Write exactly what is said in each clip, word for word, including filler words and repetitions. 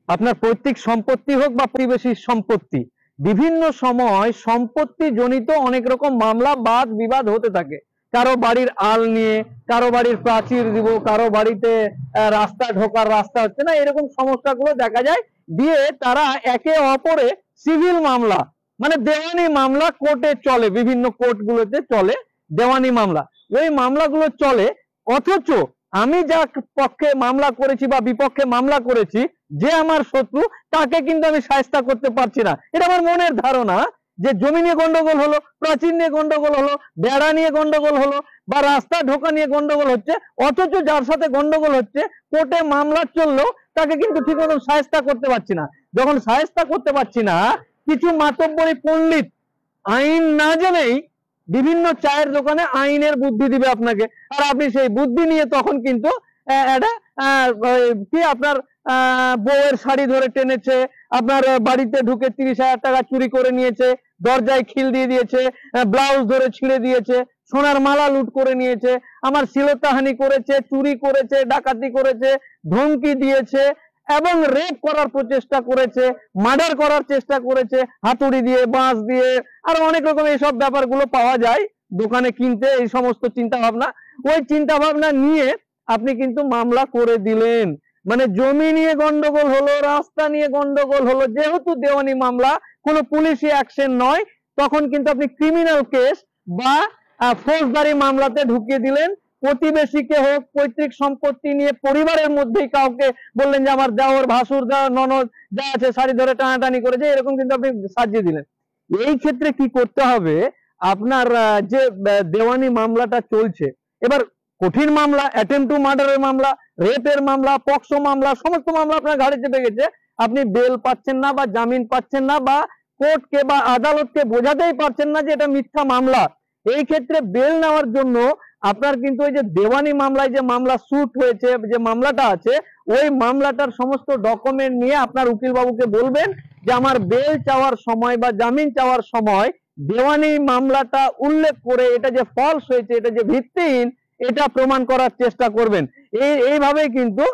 আপনার পৈতৃক সম্পত্তি হোক বা প্রতিবেশী সম্পত্তি, বিভিন্ন সময় সম্পত্তি জনিত অনেক রকম মামলা বাদ বিবাদ হতে থাকে। কারো বাড়ির আল নিয়ে, কারো বাড়ির প্রাচীর দিব, কারো বাড়িতে রাস্তা ঢোকার রাস্তা হচ্ছে না, এরকম সমস্যাগুলো দেখা যায়। দিয়ে তারা একে অপরে সিভিল মামলা মানে দেওয়ানি মামলা কোর্টে চলে, বিভিন্ন কোর্টগুলোতে চলে দেওয়ানি মামলা। ওই মামলাগুলো চলে, অথচ আমি যা পক্ষে মামলা করেছি বা বিপক্ষে মামলা করেছি, যে আমার শত্রু, তাকে কিন্তু আমি শায়েস্তা করতে পারছি না। এটা আমার মনের ধারণা যে জমি নিয়ে গন্ডগোল হলো, প্রাচীর নিয়ে গন্ডগোল হলো, বেড়া নিয়ে গন্ডগোল হলো, বা রাস্তা ঢোকা নিয়ে গন্ডগোল হচ্ছে, অথচ যার সাথে গন্ডগোল হচ্ছে কোর্টে মামলা চললো, তাকে কিন্তু ঠিক মতন শায়েস্তা করতে পারছি না। যখন শায়েস্তা করতে পারছি না, কিছু মাতব্বরী পণ্ডিত আইন না জেনেই বিভিন্ন চায়ের দোকানে আইনের বুদ্ধি দিবে আপনাকে, আর আপনি সেই বুদ্ধি নিয়ে তখন কিন্তু এটা কি আপনার বউয়ের শাড়ি ধরে টেনেছে, আপনার বাড়িতে ঢুকে তিরিশ হাজার টাকা চুরি করে নিয়েছে, দরজায় খিল দিয়ে দিয়েছে, ব্লাউজ ধরে ছিঁড়ে দিয়েছে, সোনার মালা লুট করে নিয়েছে, আমার শ্লীলতাহানি করেছে, চুরি করেছে, ডাকাতি করেছে, ধমকি দিয়েছে, এবং রেপ করার প্রচেষ্টা করেছে, মার্ডার করার চেষ্টা করেছে, হাতুড়ি দিয়ে, বাঁশ দিয়ে, আর অনেক রকম এইসব ব্যাপারগুলো পাওয়া যায় দোকানে কিনতে। এই সমস্ত চিন্তা ভাবনা, ওই চিন্তা ভাবনা নিয়ে আপনি কিন্তু মামলা করে দিলেন। মানে জমি নিয়ে গন্ডগোল হলো, রাস্তা নিয়ে গন্ডগোল হলো, যেহেতু দেওয়ানি মামলা কোনো পুলিশি অ্যাকশন নয়, তখন কিন্তু আপনি ক্রিমিনাল কেস বা ফৌজদারি মামলাতে ঢুকিয়ে দিলেন। প্রতিবেশীকে হোক, পৈতৃক সম্পত্তি নিয়ে পরিবারের মধ্যেই কাউকে বললেন যে আমার দেওর, ভাসুর, যা ননদ যা আছে শাড়ি ধরে টানাটানি করেছে, এরকম কিন্তু আপনি সাজিয়ে দিলেন। এই ক্ষেত্রে কি করতে হবে, আপনার যে দেওয়ানি মামলাটা চলছে, এবার কঠিন মামলা, অ্যাটেম্প টু মার্ডারের মামলা, রেপের মামলা, পক্সো মামলা, সমস্ত মামলা আপনার ঘাড়ে চেপে গেছে। আপনি বেল পাচ্ছেন না বা জামিন পাচ্ছেন না, বা কোর্টকে বা আদালতকে বোঝাতেই পারছেন না যে এটা মিথ্যা মামলা। এই ক্ষেত্রে বেল নেওয়ার জন্য আপনার কিন্তু ওই যে দেওয়ানি মামলায় যে মামলা সুট হয়েছে, যে মামলাটা আছে, ওই মামলাটার সমস্ত ডকুমেন্ট নিয়ে আপনার উকিল বাবুকে বলবেন যে আমার বেল চাওয়ার সময় বা জামিন চাওয়ার সময় দেওয়ানি মামলাটা উল্লেখ করে এটা যে ফলস হয়েছে, এটা যে ভিত্তিহীন, এটা প্রমাণ করার চেষ্টা করবেন। এই এইভাবে কিন্তু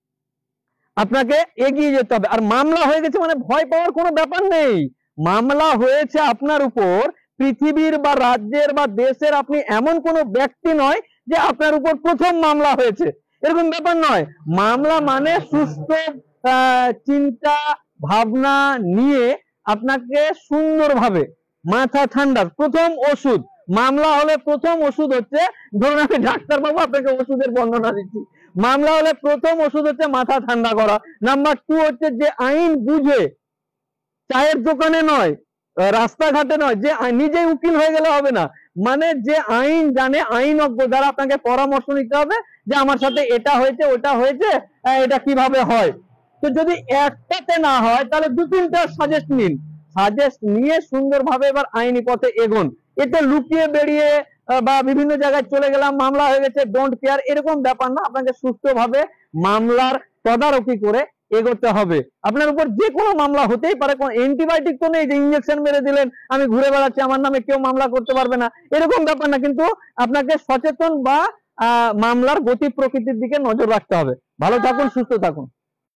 আপনাকে এগিয়ে যেতে হবে। আর মামলা হয়ে গেছে মানে ভয় পাওয়ার কোনো ব্যাপার নেই। মামলা হয়েছে আপনার উপর, পৃথিবীর বা রাজ্যের বা দেশের আপনি এমন কোনো ব্যক্তি নয় যে আপনার উপর প্রথম মামলা হয়েছে, এরকম ব্যাপার নয়। মামলা মানে সুস্থ চিন্তা ভাবনা নিয়ে আপনাকে সুন্দরভাবে, মাথা ঠান্ডা, প্রথম ওষুধ মামলা হলে প্রথম ওষুধ হচ্ছে, ধরুন আমি ডাক্তার বাবু আপনাকে ওষুধের বর্ণনা দিচ্ছি, মামলা হলে প্রথম ওষুধ হচ্ছে মাথা ঠান্ডা করা। নাম্বার টু হচ্ছে যে আইন বুঝে, চায়ের দোকানে নয়, রাস্তাঘাটে নয়, যে নিজেই উকিল হয়ে গেলে হবে না, মানে যে আইন জানে, আইনজ্ঞ দ্বারা আপনাকে পরামর্শ নিতে হবে যে আমার সাথে এটা হয়েছে, ওটা হয়েছে, এটা কিভাবে হয়। তো যদি একটাতে না হয় তাহলে দু তিনটা সাজেস্ট নিন, সাজেস্ট নিয়ে সুন্দরভাবে এবার আইনি পথে এগোন। এতে লুকিয়ে বেরিয়ে বা বিভিন্ন জায়গায় চলে গেলাম, মামলা হয়ে গেছে, ডোন্ট কেয়ার, এরকম ব্যাপার না। আপনাকে সুস্থভাবে মামলার তদারকি করে এগোতে হবে। আপনার উপর যে কোনো মামলা হতেই পারে, কোনো অ্যান্টিবায়োটিক তো নেই যে ইঞ্জেকশন মেরে দিলেন আমি ঘুরে বেড়াচ্ছি, আমার নামে কেউ মামলা করতে পারবে না, এরকম ব্যাপার না। কিন্তু আপনাকে সচেতন বা মামলার গতি প্রকৃতির দিকে নজর রাখতে হবে। ভালো থাকুন, সুস্থ থাকুন।